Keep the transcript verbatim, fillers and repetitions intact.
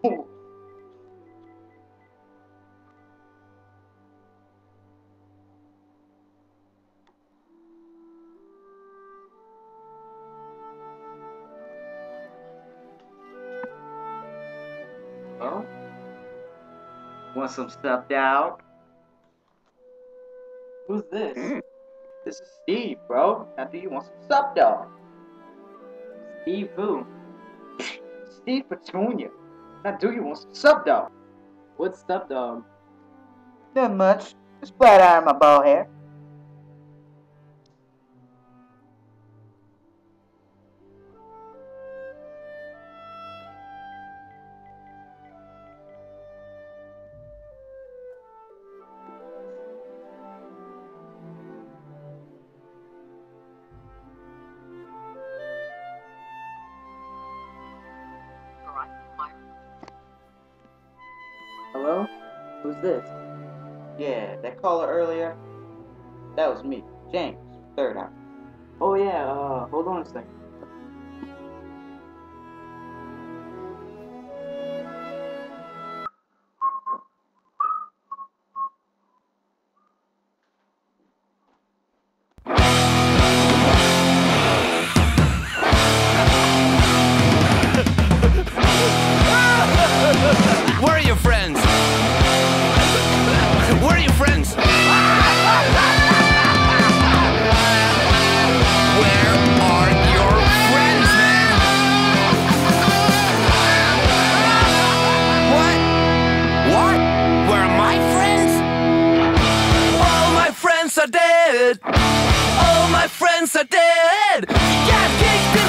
Oh? Want some stuff, dog? Who's this? This is Steve, bro. Now do you want some stuff, dog? Steve who? Steve Petunia. Now do you want some sub dog? What's sub dog? Not much. Just flat iron my bald hair. Hello? Who's this? Yeah, that caller earlier? That was me, James, third hour. Oh yeah, uh, hold on a second. Where are your friends? Where are your friends? Where are your friends, man? What? What? Where are my friends? All my friends are dead. All my friends are dead. You got kicked